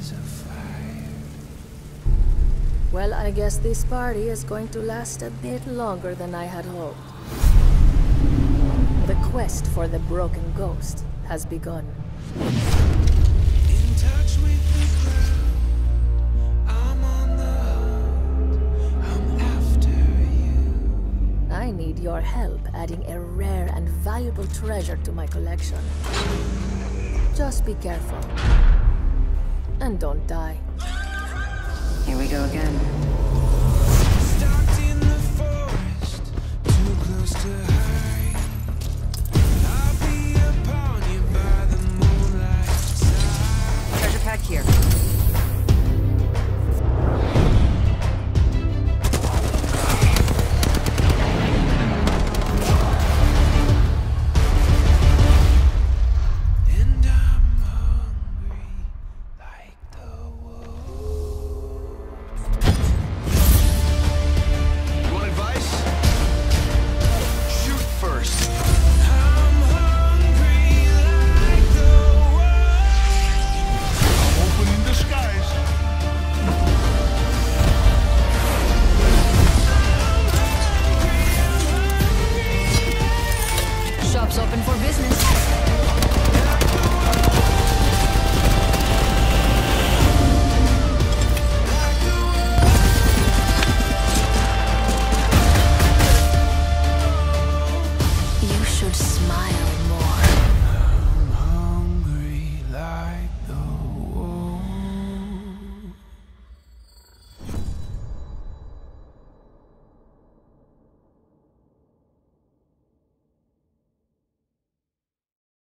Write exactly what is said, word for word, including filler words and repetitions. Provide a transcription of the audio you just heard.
Well, I guess this party is going to last a bit longer than I had hoped. The quest for the broken ghost has begun. In touch with the ground, I'm on the hunt, I'm after you. I need your help adding a rare and valuable treasure to my collection. Just be careful. And don't die. Here we go again.